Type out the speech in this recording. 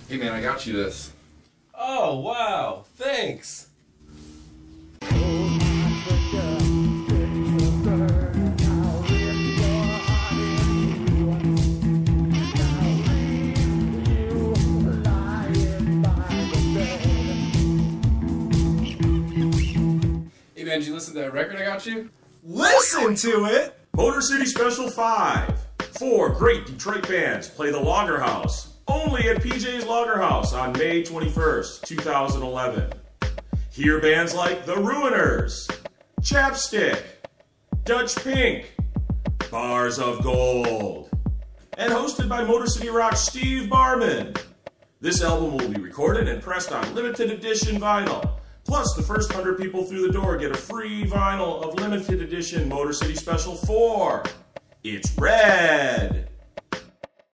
Hey man, I got you this. Oh, wow. Thanks. Hey man, did you listen to that record I got you? Listen to it! Motorcity Special 5. 4 great Detroit bands play the Lager House, only at PJ's Lager House on May 21st, 2011. Hear bands like The Ruiners, Chapstik, Dutch Pink, Bars of Gold, and hosted by MotorCityRocks Steve Barman. This album will be recorded and pressed on limited edition vinyl. Plus, the first 100 people through the door get a free vinyl of limited edition Motor City Special 4. It's red.